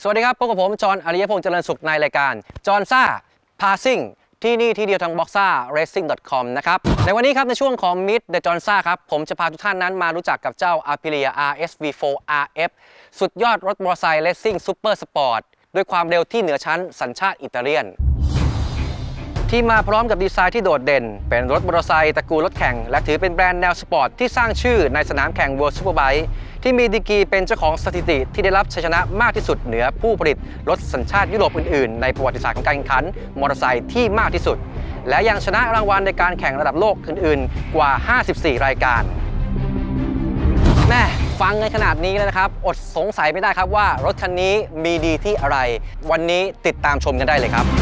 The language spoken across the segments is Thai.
สวัสดีครับพบกับผมจอห์นอริยพงษ์เจริญสุขในรายการจอห์นซ่าพาซิ่งที่นี่ที่เดียวทาง boxer-racing.com นะครับในวันนี้ครับในช่วงของ Meet the Johnsa ครับผมจะพาทุกท่านนั้นมารู้จักกับเจ้า Aprilia RS V4 RF สุดยอดรถมอเตอร์ไซค์ Racing Super Sport ด้วยความเร็วที่เหนือชั้นสัญชาติอิตาเลียนที่มาพร้อมกับดีไซน์ที่โดดเด่นเป็นรถมอเตอร์ไซค์ตระกูลรถแข่งและถือเป็นแบรนด์แนวสปอร์ตที่สร้างชื่อในสนามแข่ง World Superbike ที่มีดีกรีเป็นเจ้าของสถิติที่ได้รับชัยชนะมากที่สุดเหนือผู้ผลิตรถสัญชาติยุโรปอื่นๆในประวัติศาสตร์ของการแข่งขันมอเตอร์ไซค์ที่มากที่สุดและยังชนะรางวัลในการแข่งระดับโลกอื่นๆกว่า54รายการแม่ฟังในขนาดนี้แล้วนะครับอดสงสัยไม่ได้ครับว่ารถคันนี้มีดีที่อะไรวันนี้ติดตามชมกันได้เลยครับ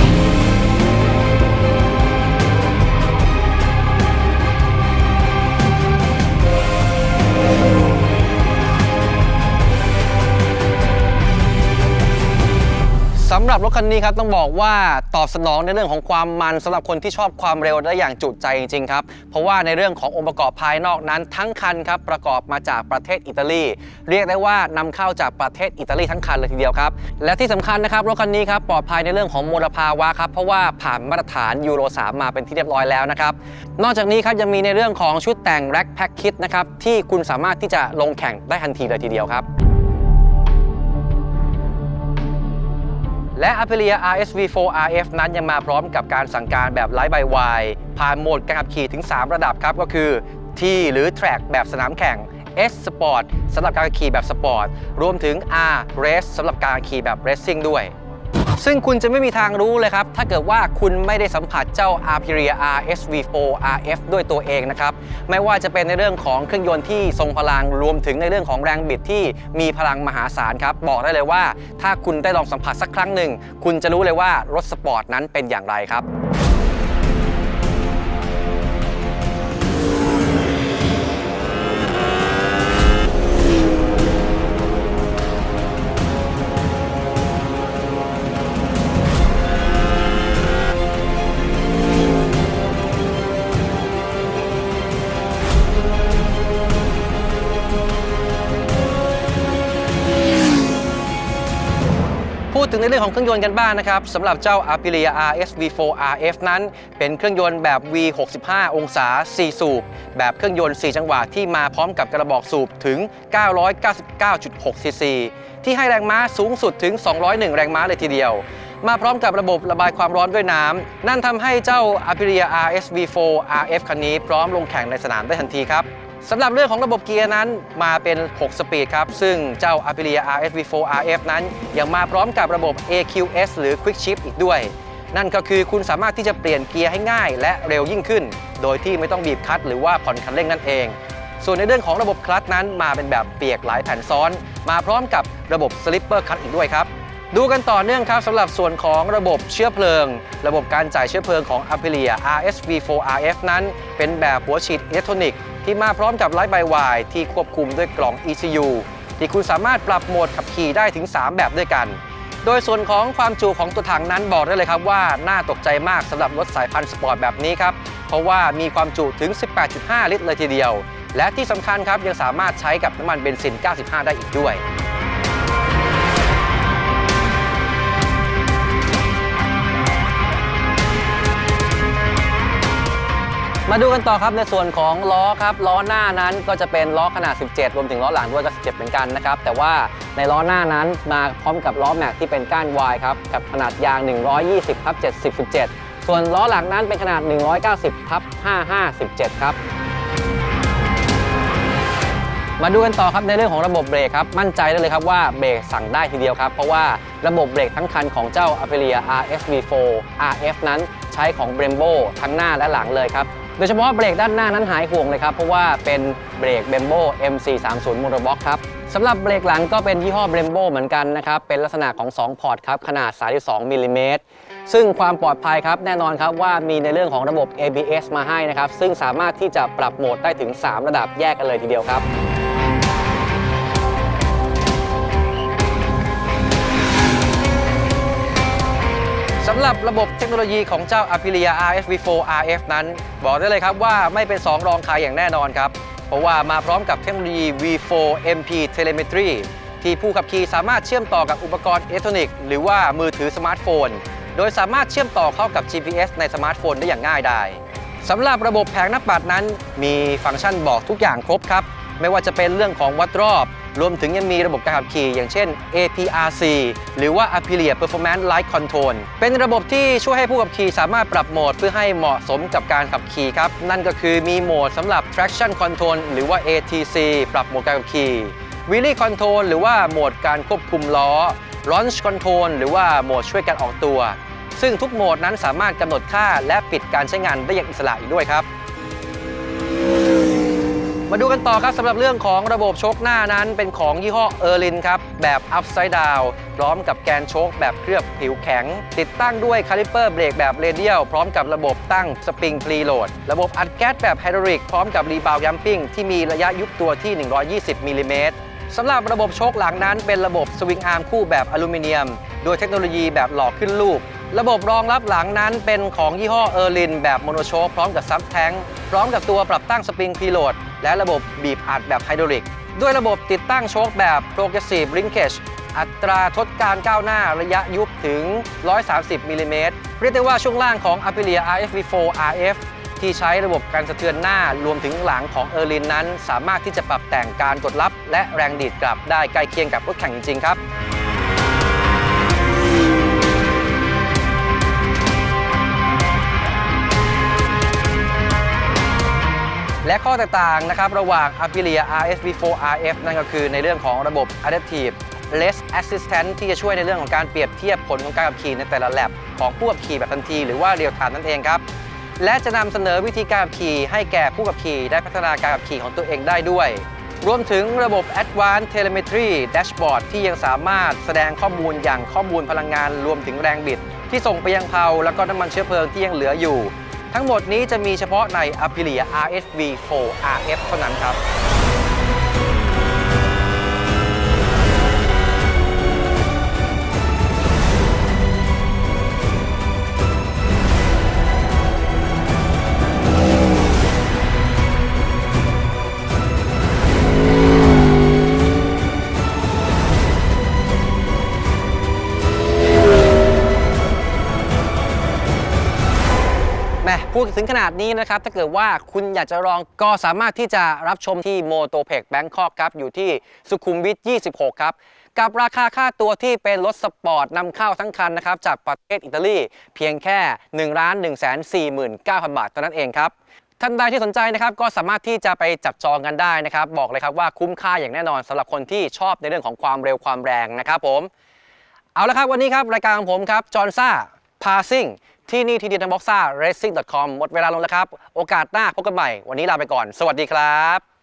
สำหรับรถคันนี้ครับต้องบอกว่าตอบสนองในเรื่องของความมันสำหรับคนที่ชอบความเร็วได้อย่างจุใจจริงๆครับเพราะว่าในเรื่องขององค์ประกอบภายนอกนั้นทั้งคันครับประกอบมาจากประเทศอิตาลีเรียกได้ว่านำเข้าจากประเทศอิตาลีทั้งคันเลยทีเดียวครับและที่สำคัญนะครับรถคันนี้ครับปลอดภัยในเรื่องของมลภาวะครับเพราะว่าผ่านมาตรฐานยูโร 3 มาเป็นที่เรียบร้อยแล้วนะครับนอกจากนี้ครับยังมีในเรื่องของชุดแต่ง Rack Pack Kit นะครับที่คุณสามารถที่จะลงแข่งได้ทันทีเลยทีเดียวครับและ Aprilia RS V4 RF นั้นยังมาพร้อมกับการสั่งการแบบ Live by Wire ผ่านโหมดการขับขี่ถึง3ระดับครับก็คือ T หรือ Track แบบสนามแข่ง S Sport สำหรับการขี่แบบสปอร์ตรวมถึง R Race สำหรับการขี่แบบ Racing ด้วยซึ่งคุณจะไม่มีทางรู้เลยครับถ้าเกิดว่าคุณไม่ได้สัมผัสเจ้า Aprilia RS V4 RF ด้วยตัวเองนะครับไม่ว่าจะเป็นในเรื่องของเครื่องยนต์ที่ทรงพลังรวมถึงในเรื่องของแรงบิดที่มีพลังมหาศาลครับบอกได้เลยว่าถ้าคุณได้ลองสัมผัสสักครั้งหนึ่งคุณจะรู้เลยว่ารถสปอร์ตนั้นเป็นอย่างไรครับพูดถึงในเรื่องของเครื่องยนต์กันบ้างนะครับสำหรับเจ้า Aprilia RS V4 RF นั้นเป็นเครื่องยนต์แบบ V65 องศา 4 สูบแบบเครื่องยนต์ 4 จังหวะที่มาพร้อมกับกระบอกสูบถึง 999.6 ซีซีที่ให้แรงม้าสูงสุดถึง 201 แรงม้าเลยทีเดียวมาพร้อมกับระบบระบายความร้อนด้วยน้ำนั่นทำให้เจ้า Aprilia RS V4 RF คันนี้พร้อมลงแข่งในสนามได้ทันทีครับสำหรับเรื่องของระบบเกียร์นั้นมาเป็น6สปีดครับซึ่งเจ้า Aprilia RS V4 RF นั้นยังมาพร้อมกับระบบ AQS หรือ Quick Shift อีกด้วยนั่นก็คือคุณสามารถที่จะเปลี่ยนเกียร์ให้ง่ายและเร็วยิ่งขึ้นโดยที่ไม่ต้องบีบคลัตช์หรือว่าผ่อนคันเร่งนั่นเองส่วนในเรื่องของระบบคลัตช์นั้นมาเป็นแบบเปียกหลายแผ่นซ้อนมาพร้อมกับระบบ Slipper Clutch อีกด้วยครับดูกันต่อเนื่องครับสำหรับส่วนของระบบเชื้อเพลิงระบบการจ่ายเชื้อเพลิงของ Aprilia RS V4 RF นั้นเป็นแบบหัวฉีดอิเล็กทรอนิกส์ที่มาพร้อมกับ Live by Wire ที่ควบคุมด้วยกล่อง ECU ที่คุณสามารถปรับโหมดขับขี่ได้ถึง3แบบด้วยกันโดยส่วนของความจุของตัวถังนั้นบอกได้เลยครับว่าน่าตกใจมากสำหรับรถสายพันธุ์สปอร์ตแบบนี้ครับเพราะว่ามีความจุถึง 18.5 ลิตรเลยทีเดียวและที่สำคัญครับยังสามารถใช้กับน้ำมันเบนซิน 95 ได้อีกด้วยมาดูกันต่อครับในส่วนของล้อครับล้อหน้านั้นก็จะเป็นล้อขนาด 17 รวมถึงล้อหลังด้วยก็ 17 เหมือนกันนะครับแต่ว่าในล้อหน้านั้นมาพร้อมกับล้อแม็กที่เป็นก้านวายครับกับขนาดยาง 120/70/17 ส่วนล้อหลังนั้นเป็นขนาด 190/55/17 ครับมาดูกันต่อครับในเรื่องของระบบเบรกครับมั่นใจได้เลยครับว่าเบรกสั่งได้ทีเดียวครับเพราะว่าระบบเบรกทั้งคันของเจ้า Aprilia RS V4 RF นั้นใช้ของ Brembo ทั้งหน้าและหลังเลยครับโดยเฉพาะเบรกด้านหน้านั้นหายห่วงเลยครับเพราะว่าเป็นเบรก Brembo M430 Monobox ครับสำหรับเบรกหลังก็เป็นยี่ห้อ Brembo เหมือนกันนะครับเป็นลักษณะของ2พอร์ตครับขนาด 32 มิลลิเมตรซึ่งความปลอดภัยครับแน่นอนครับว่ามีในเรื่องของระบบ ABS มาให้นะครับซึ่งสามารถที่จะปรับโหมดได้ถึง3ระดับแยกกันเลยทีเดียวครับสำหรับระบบเทคโนโลยีของเจ้า Aprilia RS V4 RF นั้นบอกได้เลยครับว่าไม่เป็น2 รองใครอย่างแน่นอนครับเพราะว่ามาพร้อมกับเทคโนโลยี V4 MP Telemetry ที่ผู้ขับขี่สามารถเชื่อมต่อกับอุปกรณ์อิเล็กทรอนิกส์หรือว่ามือถือสมาร์ทโฟนโดยสามารถเชื่อมต่อเข้ากับ GPS ในสมาร์ทโฟนได้อย่างง่ายดายสำหรับระบบแผงนับปัดนั้นมีฟังก์ชันบอกทุกอย่างครบครับไม่ว่าจะเป็นเรื่องของวัดรอบรวมถึงยังมีระบบการขับขี่อย่างเช่น APRC หรือว่า Aprilia Performance Light Control เป็นระบบที่ช่วยให้ผู้ขับขี่สามารถปรับโหมดเพื่อให้เหมาะสมกับการขับขี่ครับนั่นก็คือมีโหมดสำหรับ Traction Control หรือว่า ATC ปรับโหมดการขับขี่ Wheelie Control หรือว่าโหมดการควบคุมล้อ Launch Control หรือว่าโหมดช่วยการออกตัวซึ่งทุกโหมดนั้นสามารถกำหนดค่าและปิดการใช้งานได้อย่างอิสระอีกด้วยครับมาดูกันต่อครับสำหรับเรื่องของระบบโชคหน้านั้นเป็นของยี่ห้อเออร์ลินครับแบบ Upside Down พร้อมกับแกนโชคแบบเคลือบผิวแข็งติดตั้งด้วยคาลิปเปอร์เบรกแบบเรเดียลพร้อมกับระบบตั้งสปริงพรีโหลดระบบอัดแก๊สแบบไฮดรอลิกพร้อมกับรีบาวด์ยัมปิ้งที่มีระยะยุบตัวที่120มิลลิเมตรสำหรับระบบโชคหลังนั้นเป็นระบบสวิงอาร์มคู่แบบอลูมิเนียมโดยเทคโนโลยีแบบหล่อขึ้นรูประบบรองรับหลังนั้นเป็นของยี่ห้อเออร์ลินแบบโมโนโชคพร้อมกับซับแทงพร้อมกับตัวปรับตั้งสปริงพรีโหลดและระบบบีบอัดแบบไฮดรอลิกด้วยระบบติดตั้งโชคแบบ Progressive Linkage อัตราทดการก้าวหน้าระยะยุบถึง130มิลลิเมตรเรียกได้ว่าช่วงล่างของ Aprilia RSV4 RF ที่ใช้ระบบการสะเทือนหน้ารวมถึงหลังของเออร์ลินนั้นสามารถที่จะปรับแต่งการกดลับและแรงดีดกลับได้ใกล้เคียงกับรถแข่งจริงๆครับและข้อแตกต่างนะครับระหว่าง Aprilia RSV4 RF นั่นก็คือในเรื่องของระบบ Adaptive Race Assistant ที่จะช่วยในเรื่องของการเปรียบเทียบผลของการขับขี่ในแต่ละแลปของผู้ขับขี่แบบทันทีหรือว่าเรียลไทม์นั่นเองครับและจะนำเสนอวิธีการขับขี่ให้แก่ผู้ขับขี่ได้พัฒนาการขับขี่ของตัวเองได้ด้วยรวมถึงระบบ Advanced Telemetry Dashboard ที่ยังสามารถแสดงข้อมูลอย่างข้อมูลพลังงานรวมถึงแรงบิดที่ส่งไปยังเพลาแล้วก็น้ำมันเชื้อเพลิงที่ยังเหลืออยู่ทั้งหมดนี้จะมีเฉพาะใน Aprilia RSV4 RF เท่านั้นครับพูดถึงขนาดนี้นะครับถ้าเกิดว่าคุณอยากจะลองก็สามารถที่จะรับชมที่โมโตเพกแบงคอกครับอยู่ที่สุขุมวิท 26 ครับกับราคาค่าตัวที่เป็นรถสปอร์ตนำเข้าทั้งคันนะครับจากประเทศอิตาลีเพียงแค่ 1,149,000 บาทเท่านั้นเองครับท่านใดที่สนใจนะครับก็สามารถที่จะไปจับจองกันได้นะครับบอกเลยครับว่าคุ้มค่าอย่างแน่นอนสำหรับคนที่ชอบในเรื่องของความเร็วความแรงนะครับผมเอาละครับวันนี้ครับรายการของผมครับจอห์นซ่าพาซิ่งที่นี่ที่DynaBoxer Racing.com หมดเวลาลงแล้วครับโอกาสหน้าพบกันใหม่วันนี้ลาไปก่อนสวัสดีครับ